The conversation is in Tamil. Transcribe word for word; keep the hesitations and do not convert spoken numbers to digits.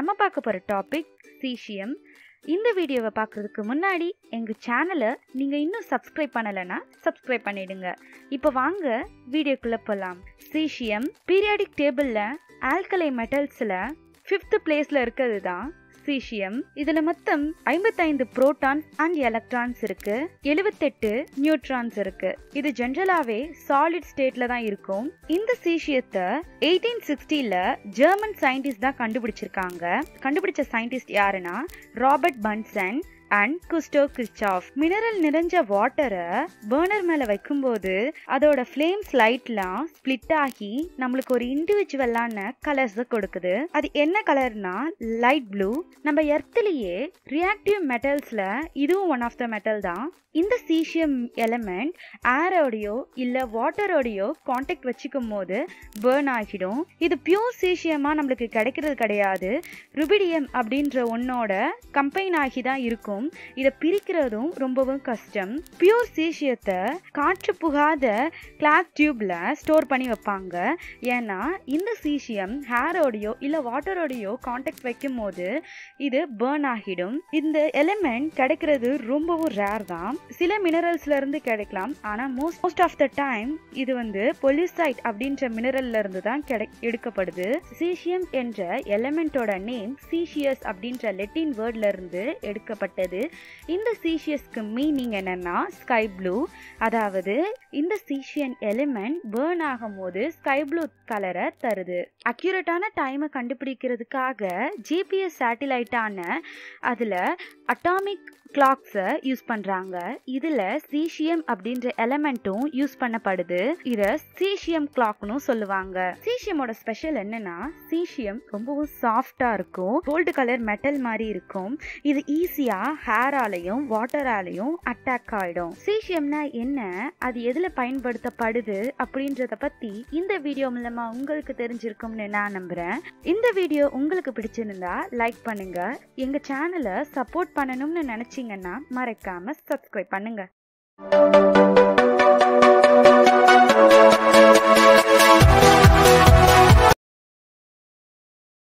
நம்ம பார்க்க போற டாபிக் சீசியம். இந்த வீடியோவை பார்க்கறதுக்கு முன்னாடி எங்க சேனலை நீங்க இன்னும் சப்ஸ்கிரைப் பண்ணலைன்னா சப்ஸ்கிரைப் பண்ணிடுங்க. இப்போ வாங்க வீடியோக்குள்ள போலாம். சீசியம் பீரியாடிக் டேபிள்ல ஆல்கலை மெட்டல்ஸ்ல ஃபிஃப்த் பிளேஸ்ல இருக்கிறது தான் சீசியம். இதுல மொத்தம் ஐம்பத்தைந்து புரோட்டான்ஸ் அண்ட் எலக்ட்ரான்ஸ் இருக்கு, எழுபத்தெட்டு நியூட்ரான்ஸ் இருக்கு. இது ஜெனரலாவே சாலிட் ஸ்டேட்ல தான் இருக்கும். இந்த சீசியத்தை எயிட்டீன் சிக்ஸ்டில ஜெர்மன் சயின்டிஸ்ட் தான் கண்டுபிடிச்சிருக்காங்க. கண்டுபிடிச்ச சயின்டிஸ்ட் யாருன்னா Robert Bunsen and Gustav Kirchhoff. Mineral நிறைஞ்ச வாட்டரை பர்னர் மேல வைக்கும்போது அதோட ஃப்ளேம்ஸ் லைட்லாம் ஸ்பிளிட் ஆகி நம்மளுக்கு ஒரு இண்டிவிஜுவலான கலர்ஸ் கொடுக்குது. அது என்ன கலர்னா லைட் ப்ளூ. நம்ம எர்த்லயே ரியாக்டிவ் மெட்டல்ஸ்ல இதுவும் ஒன் ஆஃப் த மெட்டல் தான். இந்த சீசியம் எலமெண்ட் ஏரோடையோ இல்ல வாட்டரோடையோ கான்டாக்ட் வச்சுக்கும் போது பேர்ன் ஆகிடும். இது பியூர் சீசியமா நம்மளுக்கு கிடைக்கிறது கிடையாது. ருபிடியம் அப்படின்ற ஒன்னோட கம்பைன் ஆகி தான் இருக்கும். இதை பிரிக்கிறதும் ரொம்பவும் கஷ்டம். பியூர் சீசியத்தை காற்று புகாத கிளாஸ் டியூப்ல ஸ்டோர் பண்ணி வைப்பாங்க. ஏன்னா இந்த சீசியம் ஹேரோடையோ இல்ல வாட்டரோடையோ கான்டாக்ட் வைக்கும் போது இது பேர்ன் ஆகிடும். இந்த எலிமெண்ட் கிடைக்கிறது ரொம்பவும் ரேர் தான். சில மினரல்ஸ்ல இருந்து கிடைக்கலாம், ஆனா most most of the time இது வந்து பொலிசைட் அப்படின்ற மினரல்ல இருந்து தான் எடுக்கப்படுது. சீசியம் என்ற எலிமெண்டோட நேம் சீசியஸ் அப்படின்ற லெட்டின் வேர்ட்ல இருந்து எடுக்கப்பட்டது. இந்த சீசியஸ்க்கு மீனிங் என்னன்னா ஸ்கை ப்ளூ. அதாவது இந்த சீசியன் எலிமெண்ட் பேர்ன் ஆகும் போது ஸ்கை ப்ளூ கலரை தருது. அக்யூரேட்டான டைமை கண்டுபிடிக்கிறதுக்காக ஜிபிஎஸ் சேட்டிலைட்டான அதுல அட்டாமிக் கிளாக்ஸை யூஸ் பண்றாங்க. இதுல சீசியம் அப்படின்ற எலிமெண்ட்டும் யூஸ் பண்ணப்படுது. இத சீசியம் கிளாக்னு சொல்லுவாங்க. சீசியமோட ஸ்பெஷல் என்னன்னா சீசியம் ரொம்பவும் சாஃப்டா இருக்கும், கோல்டு கலர் மெட்டல் மாதிரி இருக்கும். இது ஈஸியா ஹேராலையும் வாட்டராலையும் அட்டாக் ஆயிடும். சீசியம்னா என்ன, அது எதுல பயன்படுத்தப்படுது அப்படின்றத பத்தி இந்த வீடியோ மூலமா உங்களுக்கு தெரிஞ்சிருக்கும்னு நான் நம்புறேன். இந்த வீடியோ உங்களுக்கு பிடிச்சிருந்தா லைக் பண்ணுங்க. எங்க சேனலை சப்போர்ட் பண்ணணும்னு நினைச்சு மறக்காம சப்ஸ்கிரைப் பண்ணுங்க.